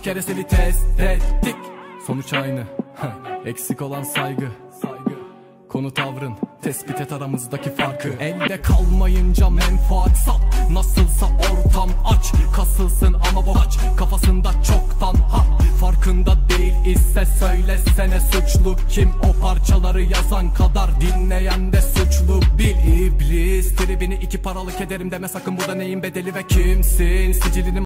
kaç kere seni test ettik. Sonuç aynı, eksik olan saygı. Konu tavrın, tespit et aramızdaki farkı. Elde kalmayınca menfaat sat. Nasılsa ortam aç, kasılsın ama boğaç. Kafasında çoktan farkında değil ise söylesene suçlu kim? O parçaları yazan kadar dinleyen de suçlu bil. İblis tribini iki paralık ederim deme sakın, burada neyin bedeli ve kimsin? Sicilini